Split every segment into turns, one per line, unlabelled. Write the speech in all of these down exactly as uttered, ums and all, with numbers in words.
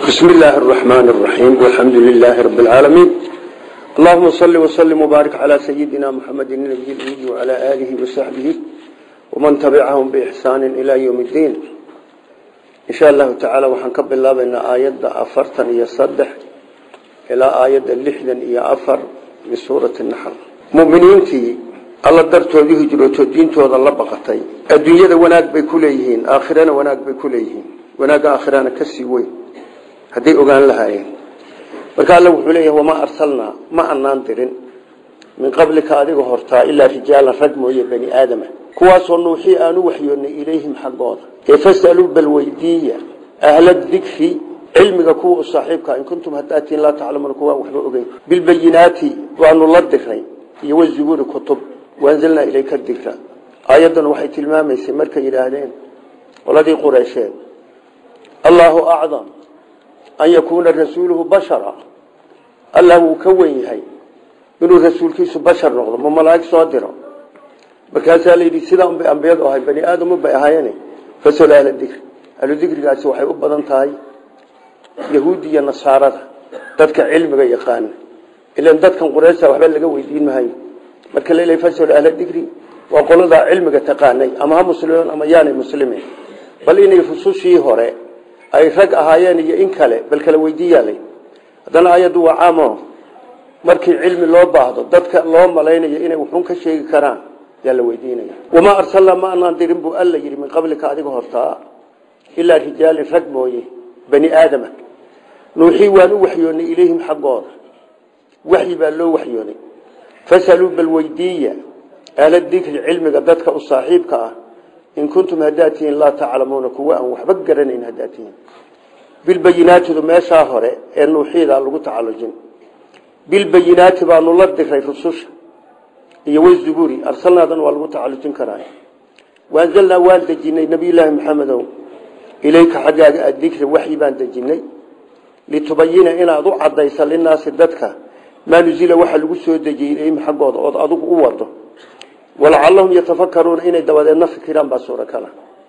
بسم الله الرحمن الرحيم والحمد لله رب العالمين اللهم صل وسلم وبارك على سيدنا محمد النبي الأمي وعلى آله وصحبه ومن تبعهم بإحسان إلى يوم الدين إن شاء الله تعالى وحنكب الله بأن آيات أفرتن يصدح إلى آيات اللحدا إيا أفر من سورة النحل مؤمنين تي الله درتو ذي هجرتو دينتو هذا الله بقتي الدنيا ذا وناك بكليهين آخرنا وناك بكليهين وناك آخرنا كسيوين هذي أقول لها إيه وقال له عليه وما أرسلنا ما أنانترين من قبل كاذب هرتا إلا رجال رجموا بني آدم كواس النوحي آنو وحيون إليهم حقات فاسألوا بالويدية أهل الذكر علمك كوا صاحبك إن كنتم هتأتين لا تعلمون كوا وحبوا بالبينات وأن الله الذكر يوزعون كتب وأنزلنا إليك الذكر أيضا وحي تلمام يسمرك إلى هذين والذي قريشين الله أعظم أن يكون رسوله بشرا الله كوين هاي إنه رسول كيس بشر نقض ما ملاك صادره بكاسة اللي سيدهم بأنبياء وهاي بني آدم بأهاينه فسأل أهل الذكر أهل الذكر قاسوا وحي أبضان تاي يهودية نصارى تدك علم يقان إلا أن تدك قريسة وحبال لقوي دين مهاي مركا ليلة فسأل أهل الذكر وقال ذا علمك تقاني أما هم مسلمين أما ياني مسلمين بل إنه يفصوشي هوري أي رج أهايان إن كله بل كله ويديا لي هذا آية دوا عامه مركي علم الله بعض ضدك اللهم ملاين يإنه وحنك شيء كرام يلا ويدينا وما أرسلنا ما نادرين بو ألا يري من قبل كأذب هرتا إلا رجال رج مويه بني آدم نوحي ونوحيون إليهم حقار وحي بالله وحيوني فسألوا بالويدية أهل الذكر علم ضدك الصاحب كأ إن كنتم هداتين لا تعلمون كواء وحبقرن إن هداتين بالبينات ما شاهره إنه حيدا لغو تعالجين بالبينات بأن الله الذكر يفصوش يوي الزبوري أرسلنا ذن والغو تعالجين كراي وأنزلنا والد جيني نبي الله محمد إليك حقاق الذكر وحي بان دجيني لتبين إنا ضوء عديسا للناس الددك ما نزيل وحي لغو سوى دجيني حقاق أضوك أوضه ولعلهم يتفكرون إن دوادنا فكران بسورة كلا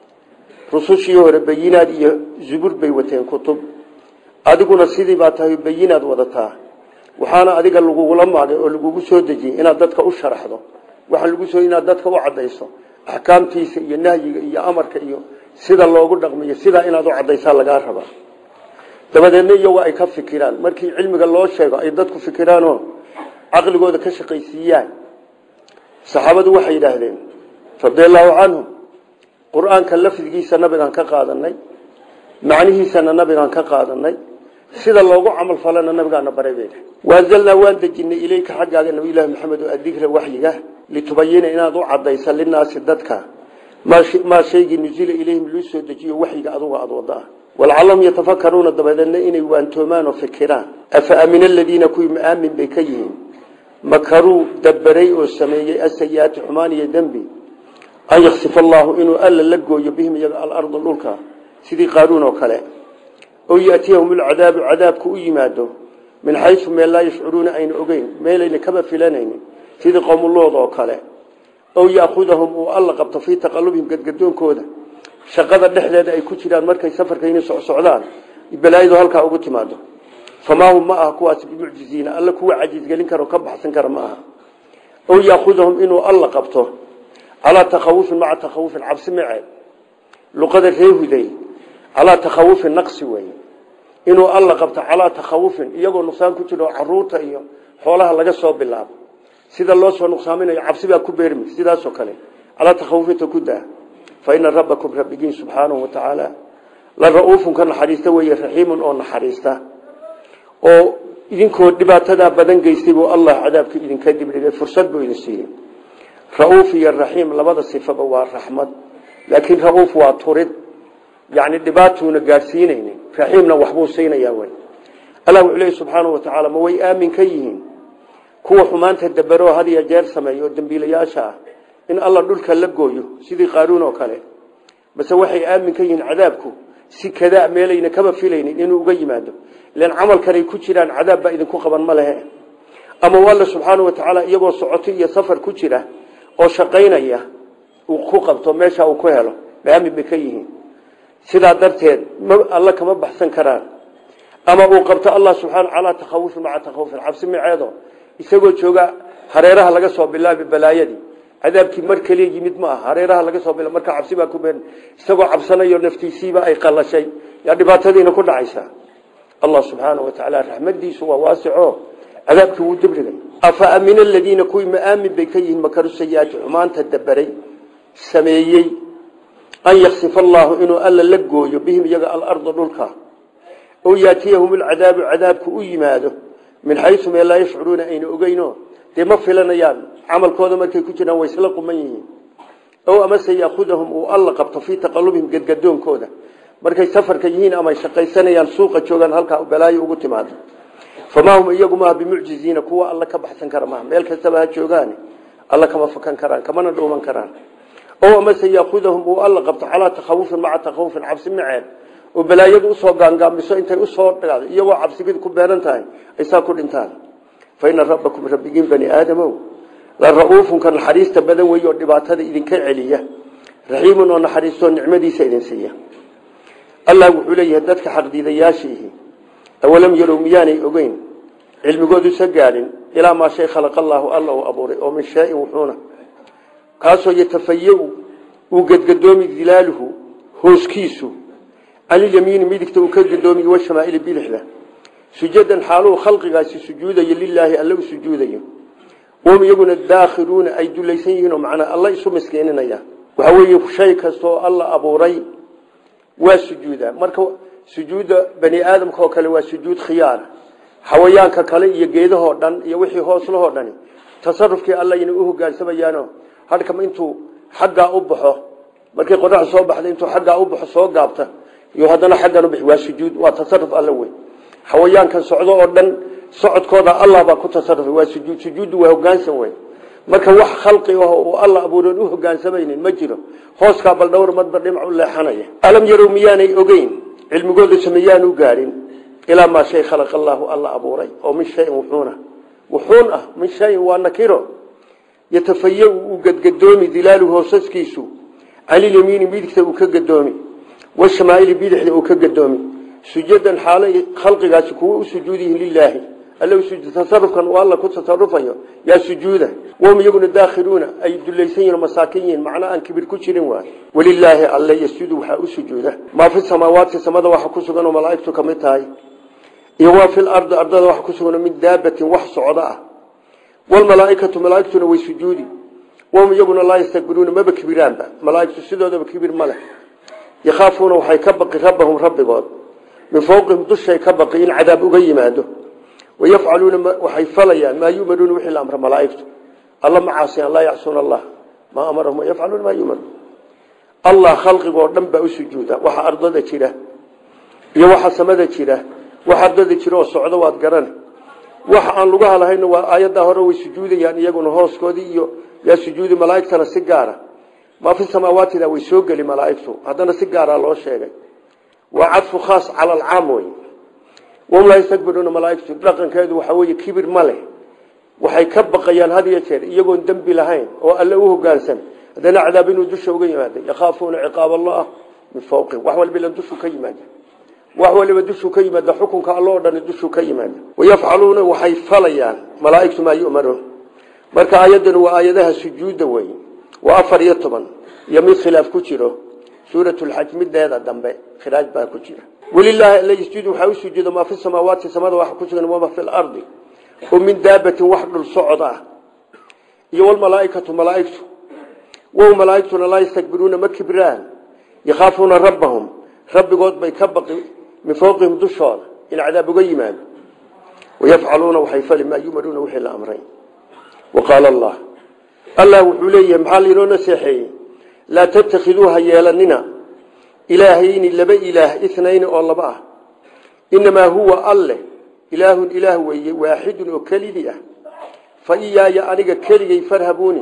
رسوشي هو بينات زبور بيوتين كتب أدقنا سيدي باتها بينات وضتها وحانا أدق اللقوق لما اللقوق سودجي إن أدتك أشرح ذا وحن اللقوق سودجي إن أدتك وعديسا أحكام تيسي ينهي يا أمر كيو سيدا الله قل رقمي سيدا إن أدو عديسا لقاربا دوادنا يوا أي كف فكران مركي علمك الله الشيء أي أدتك فكرانه عقل قوة كشقيسيان صحابته waxay yiraahdeen fadillahu anhu quraanka lafdigiisa nabigan ka qaadanay macnihiisana nabigan ka qaadanay sida loogu amal falana nabigaana bareeyay waazalna waan dajinay ilayka xaqaaga nabi ilaahi maxamed oo adikra waxyiga litubayina inaad u cadayso linaasi dadka ma ma sheegi nuzila ilayhim lu soo dajiyo waxyiga aduga ad wada wal'alam yatafakkaruna dabadana inay waantoomaan oo fikiraan afa amina alladina kuy maamin bikayin مكروا دبري والسمية السيئات حمانية ذنبي أن يخسف الله إنه ألا لقوا يبهم يقع الأرض الأولى سيدي قارون وكلا أو يأتيهم العذاب عذاب كوي ماده من حيث ما لا يشعرون أين أقين ما لين كبر فلانين سيدي قوم الله وكلا أو يأخذهم وألا قبط في تقلبهم قد قدون كودا شقد النحلة أي كتيران مركز سفر كين سعودان يبلايدو هلك أقوتي ماده فما هم معه كواس بمعجزين الله كوا عجيز قالين كانوا كبح سنكر معها أو يأخذهم إنه الله قبطه على تخوف مع تخوف عبس معه لقدر هيه ذي على تخوف النقص وين إنه الله قبطه على تخوف يقول نقصان كتير عروته إياه حولها لقى صوب بالله سيد الله سوى نقصامين عبس بها كبيرمي سيد سكله على تخوف تكده فإن ربكم ربكين سبحانه وتعالى للرؤوف كان حريسته ويرحيم أو حريسته oo idinkoo dhibaatada badan geystay buu Allah cadaabka idin ka dibdhigay fursad buu idin siiyay rauf iyo rahiim labada sifaba waa rahmad laakiin rauf waa turid yaani dhibaatuna gaarsiinayna rahiimna waxbuu siinaya way Allah wuxuu subhanahu wa ta'ala ma way aamin ka yihiin kuwa xumaanta dabaro hadiya jeer sameeyo dambiilayaasha in Allah dhulka la gooyo sidii qaaruun oo kale bas waxay aamin ka yihiin cadaabku si kada meelayna kaba filaynin inuu uga yimaado لأن عمل كان يكتيران عذاب بإذن كوكبا ماله أما والله سبحانه وتعالى يقول صعوتي سفر كتيرة أو شقين إياه وكوكبته ماشا وكوهله بأمي بكيه سيدا درتين الله كما بحثن كران ama uu qabto Allah subhanahu wa ta'ala takhawuf ma'a takhawuf cabsi miceedo isagoo jooga hareeraha laga soo bilaabi balaayadii cadaabkii markale yimid ma hareeraha laga soo bilaa marka cabsi baa ku been isagoo cabsanayo naftiisiiba ay qalashay ya dhibaatadiina ku dhacaysa Allah subhanahu wa ta'ala rahmadiisu waa waasico cadaabkii uu dibrigay afa amina alladina kuwi maamin baykayin makaru sayaati umaanta dabaray sameeyay an yakhsifa Allah inuu alla la gooyo bihim yaga al-ardh dhulka oo yaatiyahum al-'adab 'adabku u yimaado min haythu ma la yash'uruna ayna ogeyno dema filanayaan amalkooda markay ku jiraan way isla quman yihiin oo ama sayaqudahum oo alla qabto fi taqallubihim gadgadoonkooda markay safarka yihiin ama shaqaysanayaan suuqa joogan halka u balaayo ugu timaado famahum iyaguma bimu'jiziina kuwa alla ka baxsan kara ma meel kasta ha joogaan alla kama fakan karaan kama dhooman karaan oo ama sayaqudahum oo alla qabto ala takhawuf ma'a takhawuf cabsi ma'ad oo balaayadu u soo gaangaamiso intay u soo dhagaado iyagoo cabsigid ku beeran tahay ay saa ku dhintaan فإن ربكم ربكين بني آدم للرؤوف كان حريص بدن ويو دباتده idin ka celiya rahiim oo naxariisto nicmadiisa idin siiya Allah wuxuu leeyahay dadka xaqdiidayaashihi awalam yaru miyani ogeyn cilmigoodu sagaalin ila ma shay khalaqa Allah Allah abuuray oo min shay wuxuuna kaasoo yatafayu uu gadgadoomi dilaaluhu hooskiisu ali yamiin midigta uu ka gadoomi wa shamaa'il bilixda سجدا حالو خلقه سجودا لله الله سجودا وهم يقولون الداخلون أي دليسين معنا الله يسوع مسكيننا يا وهو شيء كسو الله أبو ري وسجودا مركو سجود بني آدم كوكل وسجود خيار حويان ككله يجيده هردن يوحي حاصله هردني تصرف كي الله ينوه قال سبيانه هذا كم أنتوا حقا أبحه مركو قرع صوب حد أنتوا حقا أبحه صوب قابته يهدنا حقا نبح وسجود وتصرف الله حويان كان صعود أردن صعود كذا الله بكو تصرف وسجود سجود وهجان سوين مركب وح خلقي والله أبورن وهجان سبين المجرى خاص قبل دور مدبر لمع الله حناية ألم يروا مياني أجين علم جود سميان وقارن إلى ما شيء خلق الله الله أبوري أو من شيء وحونه وحونه من شيء ونكره يتفيأ وقد قدومي دلاله وصص كيسو علي اليمين بيدك وكقدومي والشمائل بيدك وكقدومي سجدا حالي خلقه كو سجوده لله الله سجد تصرفا والله كنت تصرفا يا سجوده وهم يقولون داخلون اي دليسين المساكين معناه ان كبير كجيرين وا ولله الله يسجد وحا سجوده ما في السماوات السماء وحا كسغن وملائكته كمتاي يوا في الارض ارض وحا كسغن من دابه وح صعدا والملائكه ملائكته وسجودي وهم يقولون الله يستكبرون ما بكبيران ملائكته سيدوده بكبير ملك يخافون وحي كبق ربهم ربهم من فوقهم دشي كبقين عذاب uga ويفعلون وحي فليان ما يؤمرون وحي الامر ملائكته الله معاصي لا يعصون الله ما امرهم يفعلون ما يؤمر الله خلقه ودن با سجودا waxa ardada jira iyo waxa samada jira waxa ardada jira oo socdo waad garan waxa aan lagu halahayn waa aayada hore way sujuudayaan iyaguna hooskoodii iyo ya sujuudi malaa'iktana si gaara ma fi samaawaati way soo gali malaa'iktu hadana si gaara loo sheegay وعطف خاص على العام وهم لا يستكبرون ملائكته لقن كيدو وحوي كبير ماله وحي كبقيان هذه يتير يقون دنبي لهين وألوه قالسن هذا عذاب إنه دشه وقيماته يخافون عقاب الله من فوقه وحول بلا دشه كيماته وحول بلا دشه كيماته حكم كالله دان دشه كيماته ويفعلون وحي فليان ملائكته ما يؤمرون مركا آيادنا وآيادها سجود وين وأفر يطبا يميت خلاف كتيره سورة الحج مدة هذا الدنبي خراج بها كتير ولله اللي يسجد وحاول سجد ما في السماوات السماوات واحد كتير وما في الأرض ومن دابة واحد الصعدة يو الملائكة ملائكته وهو ملائكتنا لا يستكبرون مكبران يخافون ربهم رب قد بيكبق من فوقهم دشار العذاب قيمان ويفعلون وحيفل ما يمرون وحي الأمرين وقال الله الله وحليه محاللون سيحي لا تتخذوها يالننا إلهين لبا إله اثنين أو الله إنما هو الله إله إله واحد وكليلية فإياي أنك كليلي فرهبوني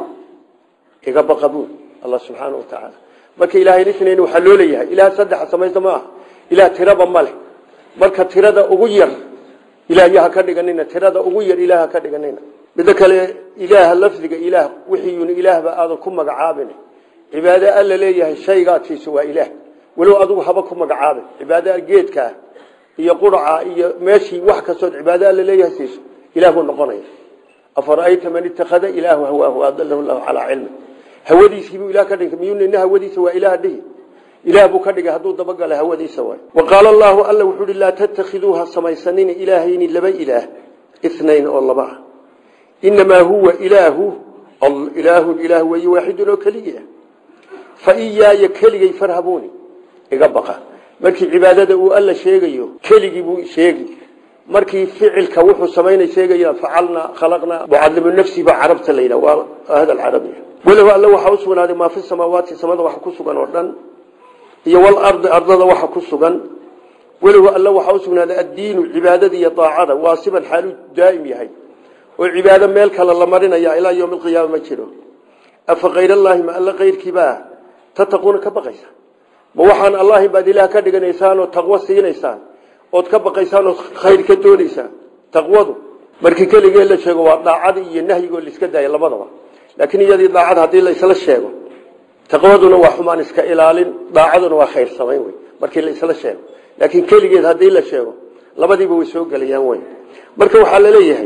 إغبقبون الله سبحانه وتعالى marka ilaahay isneen waxa loo leeyahay ilaa saddex samaysto ma ilaa tiraba mal marka tirada ugu yar ilaahay ka dhiganina tirada ugu yar ilaahay ka dhiganina mid kale ilaaha lafdiga ilaah wixii uu ilaahba aad ku magacaabin cibaada alla leeyahay shaygaatiisa waa ilaah walow adigu haba ku magacaabin cibaada geedka iyo qurca iyo meeshii wax ka soo cibaado la leeyahay siiso ilaahu noqonay afarayta man ittakhadha ilaahu huwa huwa adallahu allah ala ilmi hawadiisi buu ilaah ka dhigay miyuuna hawadiisa waa ilaah dhig ilaah buu ka dhigay haduu daba galay hawadiisa way waqala allah alla wuxuu la tattakhiduha samaysanin ilaahayni laba ilaah اثنين او لبا انما هو اله الاله الاله وهي واحد وكليه فاياي كليه فرهبوني iga baqa markii cibaadada uu alla sheegayo keligii buu sheegay markii ficilka wuxuu sameeyay sheegaya facalna khalaqna mu'allim nafsi ba arabta leeyna waa hada al-arabiy walaw alla waxa uu sugnaaday ma fi samaawaati samada waxa ku sugan oo dhan iyo wal ardi ardada waxa ku sugan walaw alla waxa uu sugnaaday ad-diin cibaadada iyo taacada waasiban xalu daa'im yahay oo cibaado meel kale la marinaya ilaa yawm al-qiyaamah ma jiro afa ghayra allah ma alla ghayrkiba tataquna ka baqaysa ma waxaan allah baad ilaah ka dhiganaysaan oo taqwa siinaysaan oo ka baqaysaan oo khayr ka doonaysaan taqwadu markii kaliya la sheego waa daacad iyo nahyiga la iska daayo labadaba laakiin iyadii daacad hadii la isla sheego taqwaduna waa xumaan iska ilaalin daacaduna waa khayr sameyn way markii la isla sheego laakiin kaligeed hadii la sheego labadiiba way soo galayaan way marka waxa la leeyahay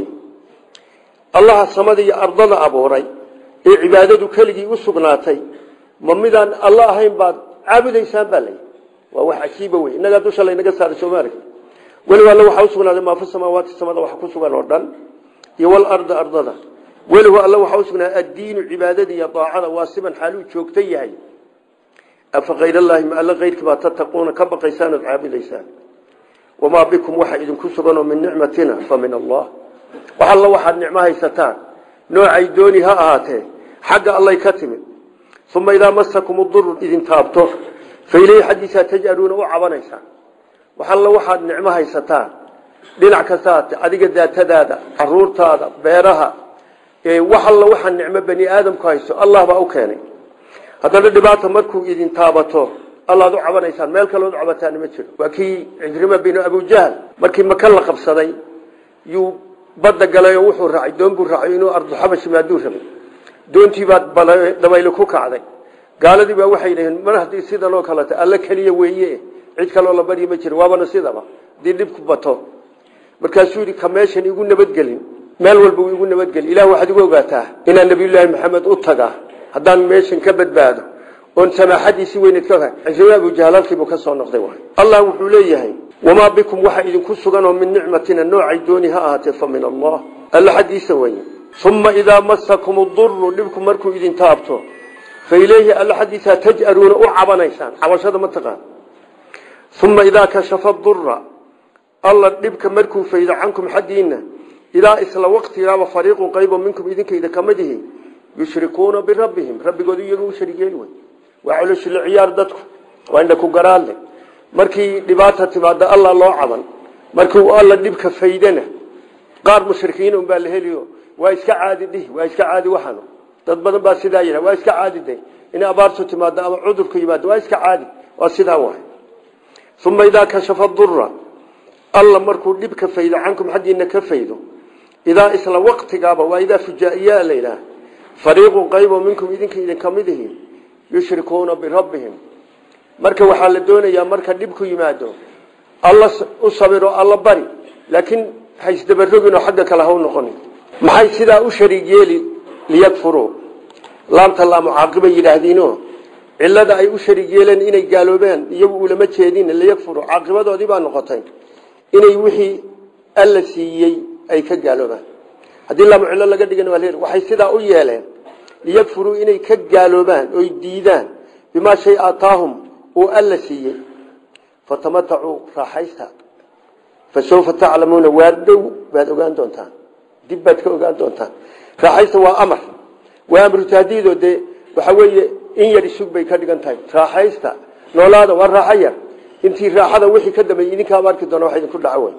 allah samada iyo ardada abuuray ee cibaadadu kaligii u sugnaatay ma midaan allah ahayn baad caabudaysaan balay waa wax ajiiba way inaga dusha la inaga saar Soomaaliya wali wala waxa u sugnaaday ma fi samaawaati samada waxa ku sugan oo dhan iyo wal arda ardada wali wala waxa u sugnaaday ad-diin cibaadada iyo taacada waasiban xalu joogtay yahay afa ghayra allah ma alla ghayrka ba tattaquna ka baqaysaan oo caabudaysaan wama bikum waxa idin ku sugan oo min nicmatina fa min allah waxa alla waxa nicmo haysataan noocay dooni ha ahaatee xagga allah ka timid ثم إذا مسكم الضر إذن تابته فإليه حديثا تجعلون وعبانيسا وحال واحد نعمها يستان لنع كسات أديك ذات ذادا عرور تادا بيرها إيه وحال واحد نعمة بني آدم كايسو الله بأوكاني هذا الدبات مركو إذن تابته الله ذو عبانيسا مالك لو عبتان مثل وكي عجرمة بين أبو جهل مركي مكلا قبصدي يو بدق لا يوحو الرعي دونبو الرعي إنو أرض حبش ما دوشم doontii baad dabayl ku kacday gaaladii baa waxay leeyeen mar hadii sida loo kala tahay alla kaliya weeye cid kale oo la bari ma jiro waabana sidaba dib ku bato markaasuu yiri kameeshan igu nabadgelin meel walba igu nabadgelin ilaahu waxa ugu ogaataa inaa nabiyullaahi maxamed u taga hadaan meeshan ka badbaado oon samaaxadiisi weynad ka tahay ajabu jahlalkii buu ka soo noqday wax allah wuxuu leeyahay wama bikum waxa idin ku sugan oo min nicmatina noocay dooni ha ahaatee fa min allah alla xadiisa weeye ثم إذا مسكم الضر لبكم مركو إذن تابتو فإليه الحديثة تجأرون أعبانيسان عواشة منطقة ثم إذا كشف الضر الله لبك مركو فإذا عنكم حدين إذا إسلا وقت إذا فريق قريب منكم إذن كإذا كمده يشركون بربهم ربي قد يقولوا شريكين وعلوش العيار دتكم وعندكم قرال لك مركي لباتها تبعد الله الله عبان مركو الله لبك فإذنه قار مشركين ومبالهليو waa iska caadi dhih waa iska caadi waxano dad badan baa sidaa yiraahdo waa iska caadi day in abaartu timaado ama cudurku yimaado waa iska caadi waa sidaa wax thumma idha kashafa ad-durra alla markuu dibka faydo cankum hadina ka faydo idha isla waqtigaaba waa idha fujaiya leeyna fariiqun qaybo minkum idinka idin kamidihiin yushrikuuna bi rabbihim marka waxa la doonayaa marka dibku yimaado alla u sabiro alla bari laakiin hays dabarogino xagga kala haw noqon maxay sidaa u shariig yeeli liyakfuru laamta la mucaaqibay yiraahdino cilada ay u shariig yeeleen inay gaaloobeen iyagu ulama jeedin liyakfuru caaqibadoodii baa noqotay inay wixii alla siiyay ay ka gaaloobaan hadii la mucilla laga dhigan waa leer waxay sidaa u yeeleen liyakfuru inay ka gaaloobaan oo diidaan bima shay ataahum oo alla siiyay fatamatta'u raaxaysta fasawfa ta'lamuna waardow baad ogaan doontaan dibad ka ogaan doontaan raaxaysta waa amar waa amru taadiido de waxa weeye in yar isug bay ka dhigan tahay raaxaysta noolaada waa raaxaya intii raaxada wixii ka damay idinka amarki doona waxa idin ku dhacay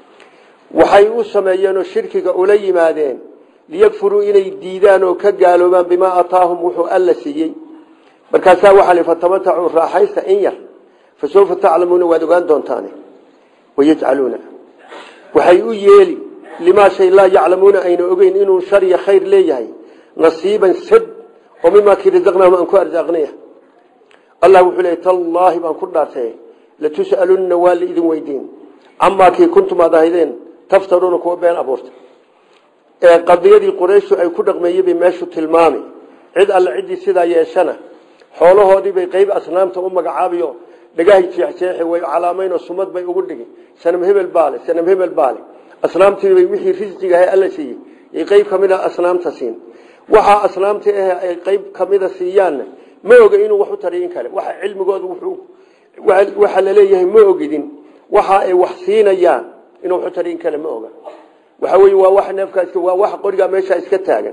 waxay u sameeyeen shirkiga ula yimaadeen liyakfuru inay diidaan oo ka gaaloobaan bima ataahum wuxuu alla siiyay markaas waxa la fatamatta'u raaxaysta in yar fasawfa ta'lamuna wa ogaan doontaan wayaj'aluna waxay u yeeli لما شيء لا يعلمون أين أجين إنه شر خير ليه نصيبا سد ومما كي رزقناهم أنكو أرزقناه الله وحليت الله بأن كل شيء لتسألن والإذن ويدين عما كي كنتم أضاهدين تفترون كوا بين أبورت قضية قريش أي كل رقمية بمشوا تلمامي عد على عدي سيدا يشنا حوله هذي بقيب أصنام تأمك عابيو دقاه تيحتيح وعلامين وصمد بيقول لك سنمهم البالي سنمهم البالي أصنام تبي وحي رزقها هي ألا شيء يقيب كمية أصنام تسين وحى أصنام تها يقيب كمية سيان ما يوجدين وحو ترين كلام وحى علم جود وحو وحى لليه ما يوجدين وحى وحسين يان إنه وحو ترين كلام ما يوجد وحوي وواحد نفكس وواحد قرقة ماشى إسكتاجا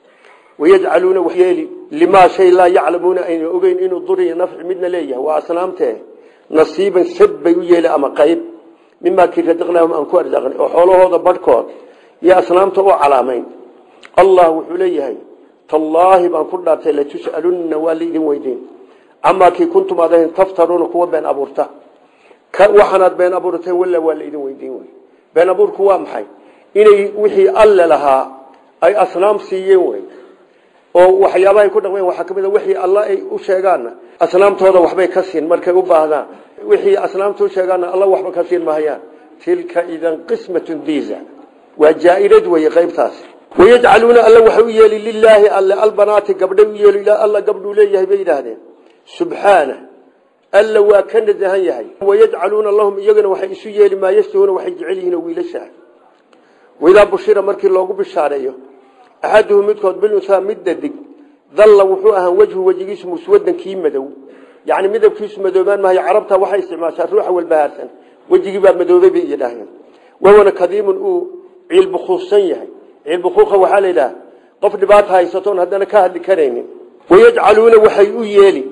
ويجعلون وحيالي لما شيء لا يعلمون أن يوجين إنه ضري نفع منا ليه وأصنامته نصيبا سب يجيل أما قيب مما كي رزقناهم أن كور رزقنا وحوله هذا بركات يا أصنامته علامين الله وحليه تالله بأن كنا لا تسألون والدين ويدين أما كي كنتم هذين تفترون قوة بين أبورته وحنات بين أبورته ولا والدين ويدين بين أبور قوام حي إني وحي الله لها أي أصنام سيئين وحيابها يكون وين وحكمه وحي الله أي وشيغانا أصنامته هذا وحبي كسين مركب بعضا وحي أصنامته وشيغانا الله وحبي كسين ما هي تلك إذا قسمة ضيزة وجائرة ويغيب تاس ويجعلون الله وحوية لله الله البنات قبلوا يلي الله قبلوا ليه بين هذين سبحانه الله وكن ذهيه ويجعلون اللهم يجن وحيسوي لما يشتهون وحيجعلهن ويلشه وإذا بشر مركي الله بالشاريه أحدهم مدكود بالنساء مددق ظل وحوها وجهه وجهه مسودا كيم مدو يعني مدب كيس مدوبان ما هي عربتها وحي استعمال الروح والبهارسن وجهه باب مدوبي بيداهن وهو كذيم او عيل بخوصيه عيل بخوخه وحال له قف دبات هايستون هدنا كهد كرينين ويجعلون وحي يلي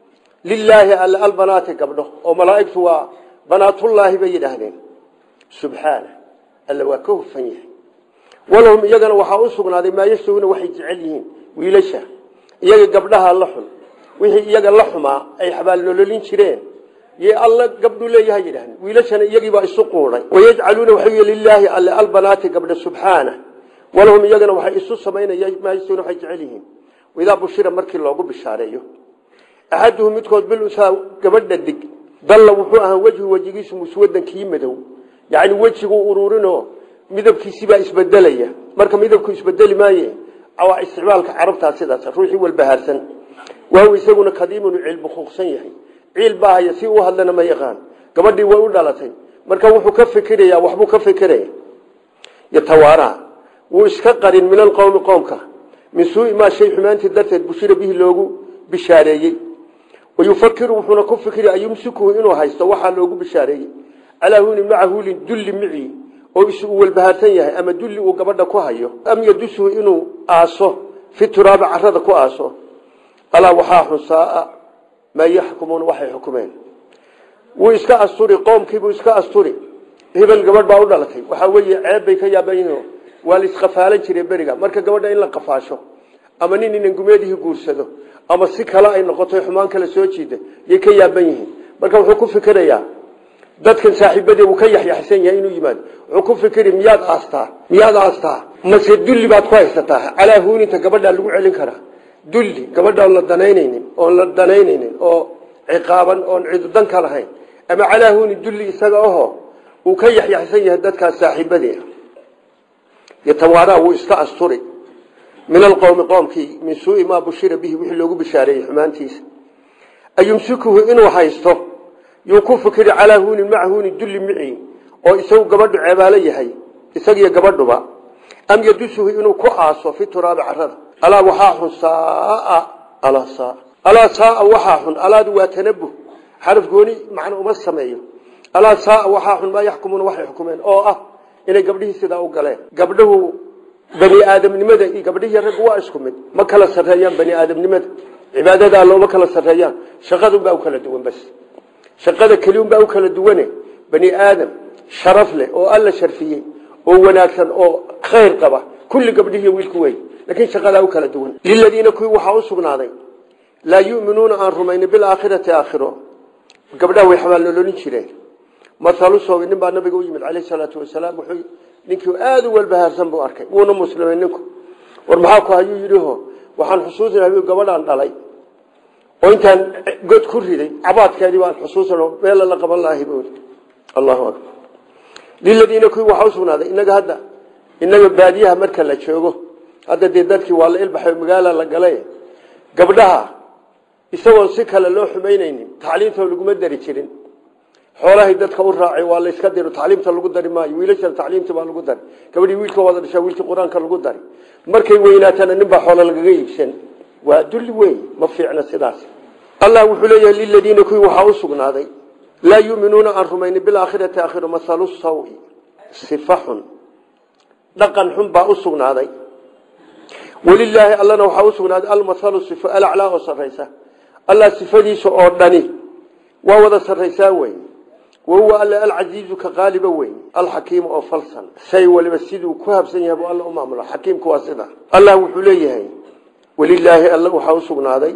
لله البنات قبله وملائكته بنات الله بيداهن سبحانه الله وكوف فنيه ولهم يجنا وحاوسون هذا ما يشتون وحي جعلهم ويلشه يجي قبلها اللحم وحي يجي اللحمة أي حبال نولين شرين يا الله قبلوا لي هيدهن ويلشنا يجي بقى السقورة ويجعلون وحي لله على البنات قبل سبحانه ولهم يجنا وحي السوس بين ما يشتون وحي جعلهم وإذا بشر مركي الله قبل الشاريه أحدهم يدخل بالأساء قبل الدق ضل وحوها وجهه وجهه مسودا كيمده يعني وجهه أرورنه midabkiisi baa isbedelaya marka midabku isbedeli maaye aw isticmaalka carabta sidaas ruuxi wal baharsan waa isaguna qadiimun cilm khuqsan yahay ciil baaya si uu hadlana ma yaqaan gabadhii way u dhalatay marka wuxuu ka fikiraya waxbu ka fikiraya yatawaara wuu iska qarin min alqawm qawmka min suu'i ma shay xumaanti darteed bushira bihi loogu bishaareeyay oo yufakiru wuxuu ku fikiraya ayumsiku inuu haysto waxa loogu bishaareeyay alaahuni macahu lidulli mi'i oo isu walbahaartan yahay ama dulli uu gabadha ku hayo am yadusu inuu aaso fi turaab arada ku aaso ala waxa xusaa ma yaxkumun waxa xukumeen wuu iska asturi qoomkii buu iska asturi hebel gabadh baa u dhalatay waxa weeye ceeb bay ka yaabayno wal isqafaalan jiray bariga marka gabadha in la qafaasho ama nin in gumeedihi guursado ama si kala ay noqoto xumaan kala soo jiida yey ka yaaban yihiin marka wuxuu ku fikirayaa dadkan saaxiibadii uu ka yaxyaxsan yahay inuu yimaado wuxuu ku fikiri miyaad aastaa miyaad aastaa mase dulli baad ku haysataa calaa huuninta gabadha lagu celin karaa dulli gabadha la danaynaynin oo la danaynaynin oo ciqaaban oo cid dan ka lahayn ama calaa huuni dulli isaga oo uu ka yaxyaxsan yahay dadka saaxiibadii yatawaara uu iska asturi min alqawmi qawmki min suu'i ma bushira bihi wixii loogu bishaareeyay xumaantiisa ayumsikuhu inuu haysto يوكو فكر على هون معهون الدل معي أو يسوي قبض عبالي هي يسوي قبض با أم يدسه إنه كعاص في تراب عرض ألا وحاح ساء ألا ساء ألا ساء وحاح ألا دوا تنبه حرف قوني معنى أمسميه ألا ساء وحاح ما يحكمون وحي يحكمون أو أه إنه قبله سيدا وقاله قبله بني آدم لماذا قبله يرقوا أسكمت ما كلا سريان بني آدم لماذا عبادة الله ما كلا سريان شغدوا بأو كلا دوان بس شقده كليوم بقى وكلا دوانه بني آدم شرف له أو الله شرفيه أو وناكسن أو خير قبه كل قبله ويلكوي لكن شقده وكلا دوانه للذين كوي وحاوسوا ناضي لا يؤمنون عن رمين بالآخرة آخره قبله ويحمل لولين شرين مثال صوب إنما النبي يقول عليه الصلاة والسلام وحي نكو آدو والبهار سنبو أركي ونا مسلمين نكو ورمحاكو هايو يريه وحان حصوصنا هايو قبل عن دالي وانت قد كردي عباد كذي وان حصوصا بيلا لقب الله يقول الله أكبر liladiina kuwii waxa u sugnaaday inaga hadda inaga baadiyaha marka la joogo hadda dadkii waa la ilbaxay magaala la galay gabdhaha isagoo si kale loo xumeynaynin tacliinta lagu dari jirin xoolahay dadka u raacay waa la iska diro tacliinta lagu dari maayo wiilasha tacliinta baa lagu dari gabadhii wiilka wada dhashay wiilka quraanka lagu dari markay weynaatana nin baa xoolo lagaga iibsan waa dulli weey ma fiicna sidaas allah wuxuu leeyahay liladiina kuwii waxa u sugnaaday la yu'minuuna an rumayni bil aakhirati aakhiru masalu sawi sifahun dhaqan xun baa u sugnaaday walillaahi allana waxa u sugnaaday al masalu sifa al a'la wa saraysa allah sifadiisa oo dhani waa wada saraysaa weey وهو الله العزيز كغالب وين الحكيم أو فلسن شيء ولا بسيد وكهب سنيه أبو الله أمام الله حكيم كواسده الله وحليه ولله الله وحوسنا هذا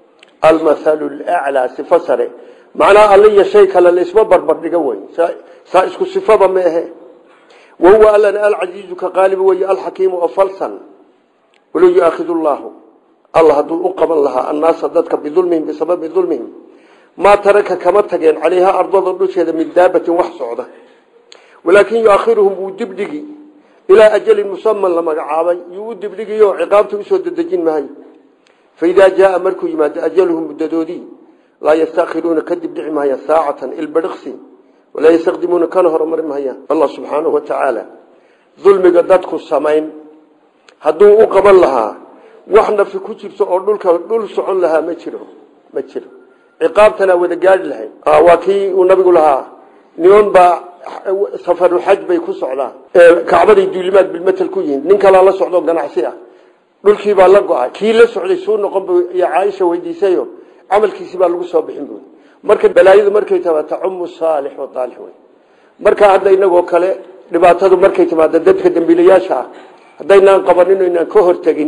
المثل الأعلى سفسره معناه الله شيء كلا الاسم بربر دقوين سائسك صفة ما هي وهو الله العزيز كغالب وين الحكيم أو فلسن ولو يأخذ الله الله دو أقبل لها الناس ضدك بظلمهم بسبب ظلمهم ما ترك كما تجين عليها أرض ضلوش هذا من دابة وحصعده ولكن يؤخرهم ودبدقي إلى أجل مسمى لما عابي يودبدقي يو عقابته يسود الدجين مهي فإذا جاء مركو يماد أجلهم بالدودي لا يستأخرون كدب دعي مهي ساعة البرغسي ولا يستخدمون كنهر أمر مهي الله سبحانه وتعالى ظلم قدتك السمين هدو أقبل لها وحنا في كتب سؤالك دول سعون لها مجره مجره عقابتنا وذا قال لها آه وكي والنبي يقول لها نيون با سفر الحج بيكون صعدا آه كعبد الدولمات بالمثل كوين نينك لا لا صعدا جناحسيا دول كي بالله كي لا صعدا يسون نقب يا عائشة ويديسيو عمل كيسي بالله صابحين دول مركز بلايد مركز تبع تعم الصالح والطالح وين مركز هذا ينقو كله لبعضه مركز تبع ددت خدم بلياشة هذا ينقل قبرنه إن كهر تجين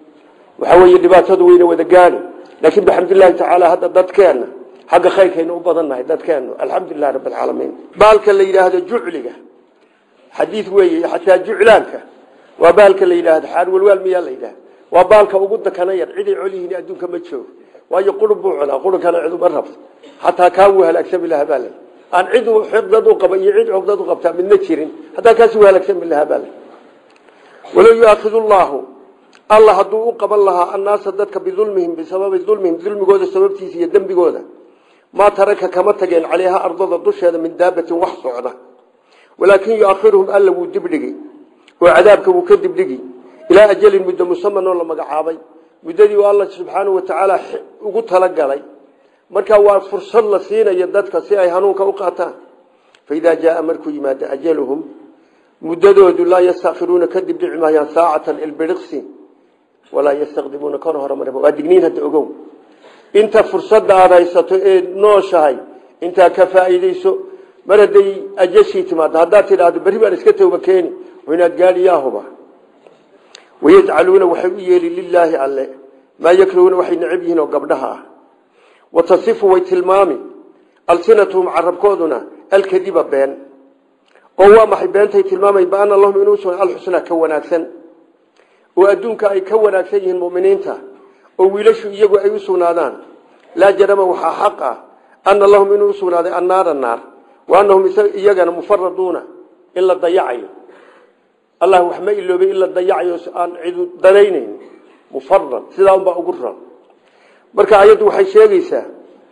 وحوي لبعضه وين وذا قال لكن بحمد الله تعالى هذا ضد كانه حق خير كانه وبضلنا ضد كانه الحمد لله رب العالمين بالك اللي هذا جعلك حديث وي حتى جعلانك وبالك اللي هذا حال والوال ميال اللي وبالك وقد كان يرعدي عليه أدونك ما تشوف ويقول بوعنا قول كان عدو برفض حتى كاوها الأكسب الله بالا أن عدو حقدوا قبل يعيد عقدوا قبل من نتير حتى كاسوها الأكسب الله بالا ولو يأخذ الله الله هدو قبل لها الناس ضدك بظلمهم بسبب ظلمهم ظلم جوده سبب تيسي الدم بجوده ما ترك كما تجين عليها أرض الضش هذا من دابة وحصعده ولكن يؤخرهم ألا ودبلجي وعذابك وكذب لجي إلى أجل مدة مسمى ولا مجعابي مدة والله سبحانه وتعالى وقلت لك علي مركا وفرصة لسينا يدتك سيئة هنوك وقعتها فإذا جاء مركو يماد أجلهم مدة لا يستأخرون كذب دعما ساعة البرقسي ولا يستخدمون كرهر مرة وادقنين هذا أقوم أنت فرصة عريسة نوشهاي أنت كفائديسو مرة أجسي تماد هذا ترى بريبا نسكته وبكيني وهنا قال ياهما ويجعلون وحوية لله عليه ما يكرهون وحي نعبهن وقبلها وتصفوا ويتلمامي ألسنتهم عرب كودنا الكذب بين وهو محبين تيتلمامي بأن اللهم إنوسون الحسنى كوناكسن وأدونك أي كوناك سيئ المؤمنين تا وويلشوا يجوا أي سونادان لا جرم وحا حقا أن اللهم إنه سوناد النار النار وأنهم يجنا مفردون إلا الضياعي الله وحمي إلا بي إلا الضياعي أن عدو دلينين مفرد سيدهم بأقرا بركة آيات وحي شيئيسا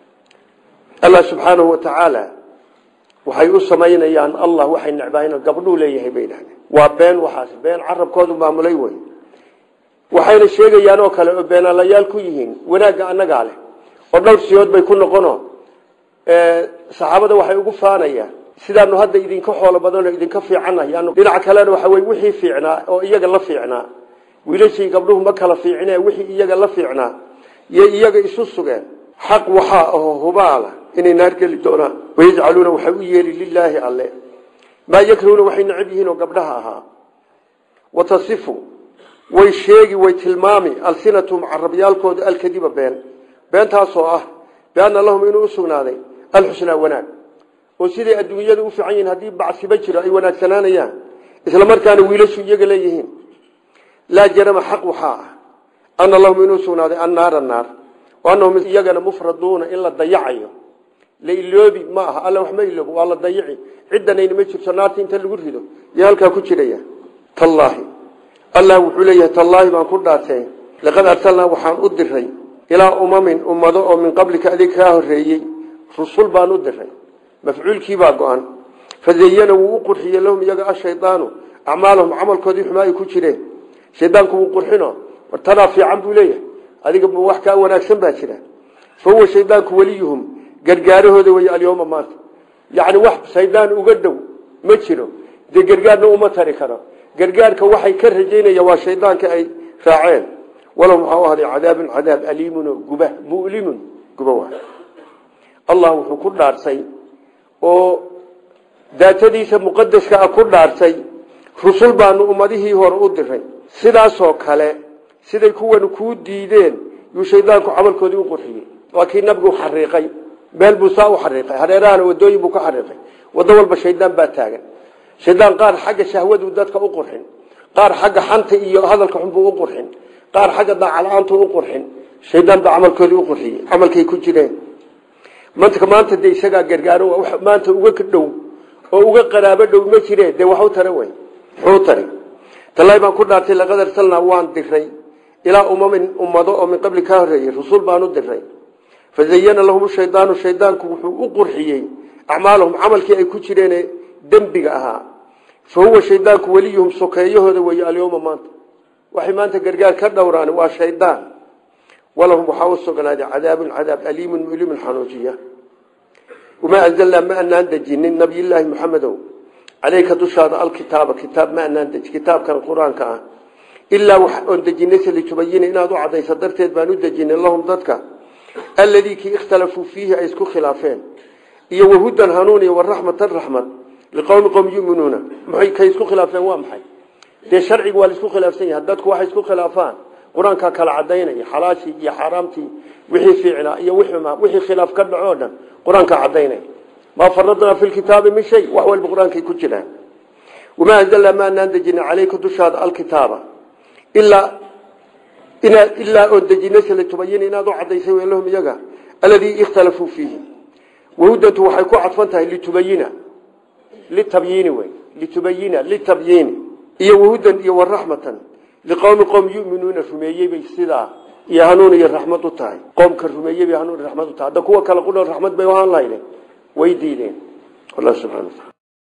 الله سبحانه وتعالى وحي أصمين يعني الله وحي النعبين قبلوا ليه بينه وبين وحاسب بين عرب كودوا معموليوين waxayna sheegayaan oo kale oo beenaalayaal ku yihiin wanaaga anaga leh oo dhowr siyood bay ku noqono ee saxaabada waxay ugu faanayaan sidaanu hadda idinka xoolo badan oo idinka fiicanahay dhinaca kale waxa way wixii fiicnaa oo iyaga la fiicnaa wiilashii gabdhuhu ma kala fiicnaa wixii iyaga la fiicnaa iyo iyaga isu sugeen xaq waxa oo hubaala inay naar gali doonaan wayjcaluuna waxa u yeeli lillahi alle ma yakruuna waxay nacibihiin oo gabdhaha ahaa watasifu way sheegi way tilmaami alsinatum carabiyalkood alkadiba been beentaasoo ah baan allahum inuu sugnaaday alxusna wanaag oo sidii adduunyada u fiican yihiin hadii bacsiba jiro ay wanaagsanaanayaan isla markaana wiilashu iyaga leeyihiin la jarama xaq waxa an allahum inuu sugnaaday annaar annaar wa annahum iyagana mufraduuna illa dayacayo leeyloobi ma aha alla wax ma iloobo waa la dayici cidanayna ma jirto naarta inta lagu rido iyo halka ku jiraya tallaahi allah wuxuu leeyahay tallaahi baan ku dhaartay laqad arsalna waxaan u diray ilaa umamin ummado oo min qablika adig ka horeeyay rusul baan u diray mafcuulkii baa go'an fazayyana wuu qurxiyay lahum iyaga ashaydaanu acmaalahum camalkoodii xumaa ku jireen shaydaanku wuu qurxino wartana fiican buu leeyahay adiga wax ka wanaagsan baa jira فهو شيطانك وليهم قرقاره ذا ويا اليوم مات يعني واحد شيطان وقدو ما تشيله ذي قرقارنا وما تركنا قرقارك وحي كرجين يا شيطانك أي فاعل ولهم هذا عذاب عذاب أليم وجبه مؤلم جبوه الله كل نارسي و ذات ديس مقدس كأكل نارسي رسول بانو أمده هو رؤدرين سدا سوكله سدا كون كود ديدين يشيطانك عمل كودي وقرحيه لكن نبغو حريقي بل بوساو حريقي هريران ودوي بو كحريقي ودول بشيطان با تاغن شيطان قار حق شهوده ودادك او قرحين قار حق حنت iyo hadalka xun buu u qurxin qaar xaq dacalaantu u qurxin shaydan ba amalkoodi u qurxiyay amalkay ku jireen maanta maanta de isaga gargaaro wax maanta uga ka dhow oo uga qaraabo dhow ma jireen de wax u tara way xuu tari talay baan ku dhaartay la qadar salna waan diray ila umamin ummado oo min qabli ka horeeyay rasuul baan u diray فزين لهم الشيطان الشيطان كوحو قرحيي اعمالهم عملكي اي ku jireen dambiga aha فهو الشيطان وليهم سكيهooda way اليوم maanta waxay maanta gargaar ka dhawraan waa shaydaan walahum waxaa sugnaade cadaab cadaab aliim mulim xanuujiya وما انزلنا ما ان ندجين النبي الله محمد عليك تشهد الكتاب كتاب ما ان ندج كتاب كان القران كان الا وان دجينه لتبين ان ادو عديس درteed baan u dajin lahum dadka الذي كي اختلفوا فيه ايسكو خلافين iyo wahudan hanuuni wa rahmatan rahmat liqawm qom yu'minuna maxay ka isku khilaafeen waa maxay de sharcigu waa isku khilaafsan yahay dadku waxay isku khilaafaan quraanka kala cadeynaya xalaashi iyo xaraamti wixii fiicna iyo wixii ma wixii khilaaf ka dhaco dhan quraanka cadeynaya ma faradna fil kitab min shay wa huwa al-quraanki ku jira wama anzalna ma nandajina alayka tushad al-kitaba illa إلا إلا أدجنس لتبين إن هذا عديسي لهم يجا الذي اختلفوا فيه وهدته وحيكون عطفنتها لتبين للتبيين وين لتبين للتبيين إيه وهدا إيه والرحمة لقوم قوم يؤمنون فمية بالسلا يهانون الرحمة تاعي قوم كرفمية يهانون الرحمة تاعي ده كوا كلا قلنا الرحمة بيوهان لايله ويدينين الله سبحانه